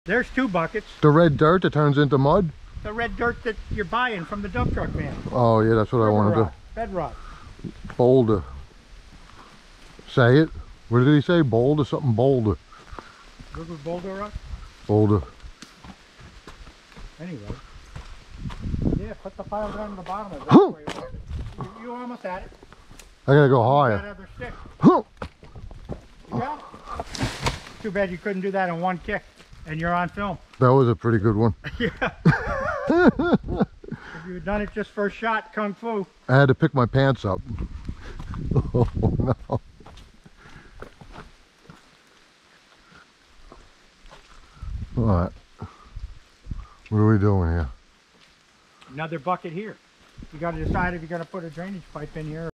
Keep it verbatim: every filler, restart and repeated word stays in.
There's two buckets. The red dirt that turns into mud? The red dirt that you're buying from the dump truck man. Oh yeah, that's what I want to do. Bedrock. Boulder. Say it. What did he say? Boulder? Something boulder. What was boulder rock? Boulder. Anyway. Yeah, put the pile down to the bottom of it. You, you almost had it. I gotta go That higher. other stick. Yeah. Too bad you couldn't do that in one kick, and you're on film. That was a pretty good one. Yeah. If you had done it just first shot, kung fu. I had to pick my pants up. Oh no. Alright. What are we doing here? Another bucket here. You got to decide if you're going to put a drainage pipe in here